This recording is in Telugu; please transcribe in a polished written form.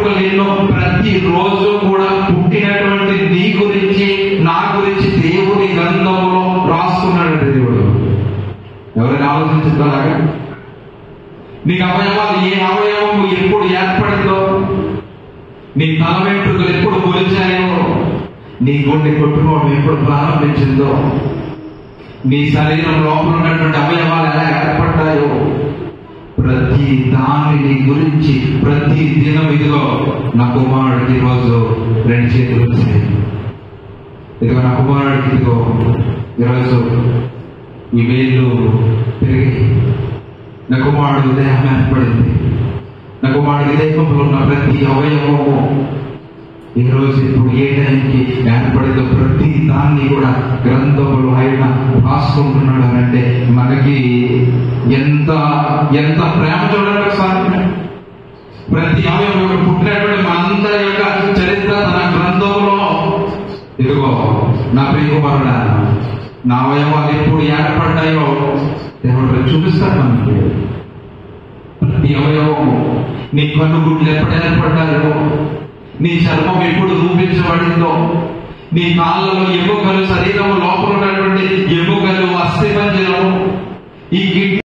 వెంట్రుకలు ఎన్నో. ప్రతిరోజు కూడా పుట్టినటువంటి నీ గురించి నా గురించి దేవుని గ్రంథంలో రాసుకున్నాడంటే దేవుడు. ఎవరైనా ఆలోచించగలగా? నీకు అవయవాలు, ఏ అవయవము ఎప్పుడు ఏర్పడిందో, నీ తల వెంట్రుకలు ఎప్పుడు మొలిచాయో, నీ గుండె కొట్టుకోవడం ఎప్పుడు ప్రారంభించిందో, నీ శరీరం లోపల ఉన్నటువంటి అవయవాలు ఎలా ఏర్పడ్డాయో, ప్రతి దానిని గురించి ప్రతి దినం ఇదిగో నా కుమారుడికి ఈరోజు 2 చేతులు వచ్చాయి, ఇదిగో నా కుమారుడికి ఇదిగో ఈరోజు ఈ వేళ్ళు పెరిగి, నా కుమారుడు దేహం ఏర్పడింది, నా కుమారుడి దేహంలో ఉన్న ప్రతి అవయవము ఈరోజు ఇప్పుడు ఏ టైంకి ఏర్పడిందో ప్రతి దాన్ని కూడా గ్రంథములు ఆయన రాసుకుంటున్నాడు అంటే మనకి ఎంత ఎంత ప్రేమ చూడండి ఒకసారి. ప్రతి అవయవం పుట్టినటువంటి మనందరి యొక్క చరిత్ర తన గ్రంథంలో ఇదిగో నా ప్రియకుమారుడా, నా అవయవాలు ఎప్పుడు ఏర్పడ్డాయో దేవుడు చూపిస్తాడు మనకి. ప్రతి అవయవము, నీ కన్నుగుడ్లు ఎప్పుడు ఏర్పడ్డాయో, నీ చర్మం ఎప్పుడు రూపించబడిందో, నీ కాళ్ళలో ఎముకలు, శరీరం లోపల ఉన్నటువంటి ఎముకలు, అస్థిపంజరము, ఈ